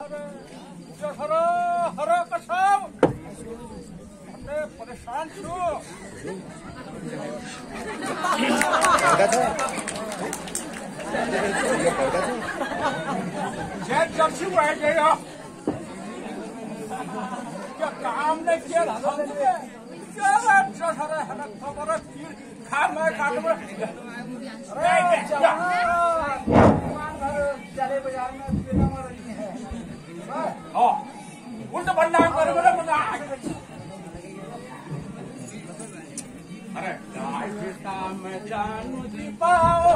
हर कसम मैं परेशान छु जब से वो गया क्या काम नहीं किया क्या है खबर खा मैं काट चले बाजार में उल्टा बदनाम कर अरे मैं जानू दीपाओ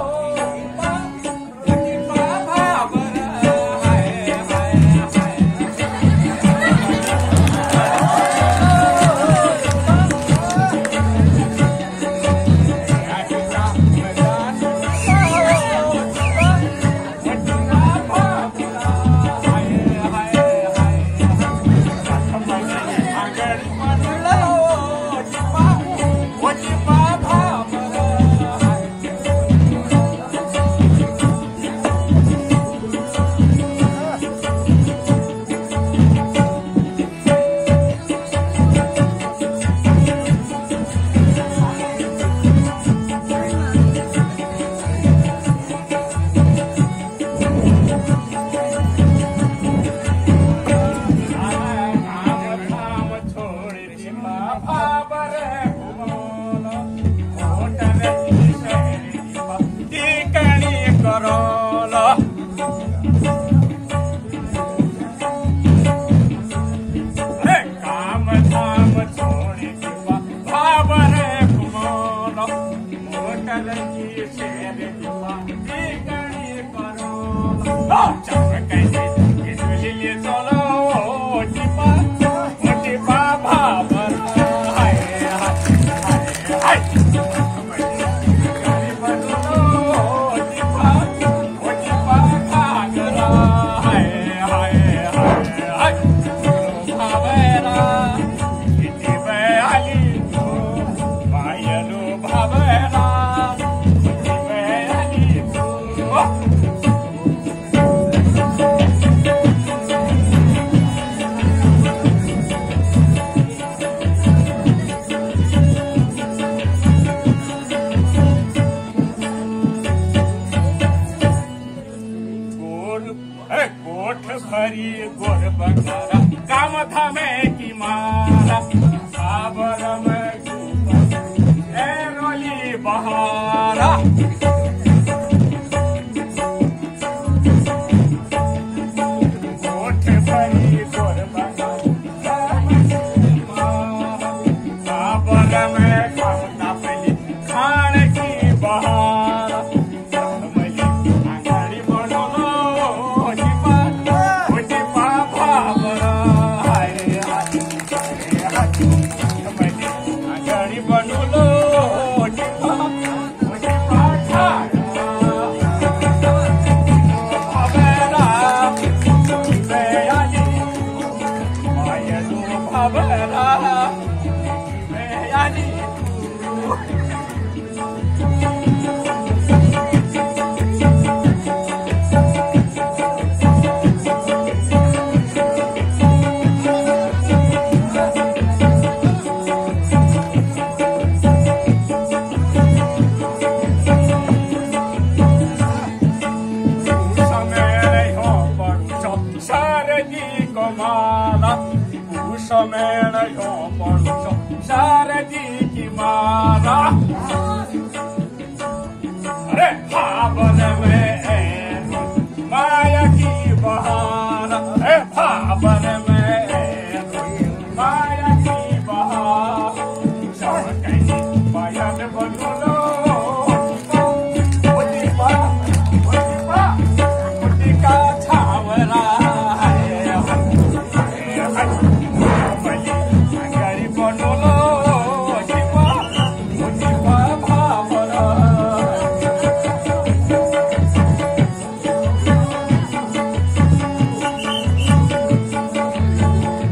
गोर बखारा काम धामे की मारा साबर में रोली बहारा गोठ भरी गोर बखारा साबर में खाना पहली खान की बहारा Saradi ki mara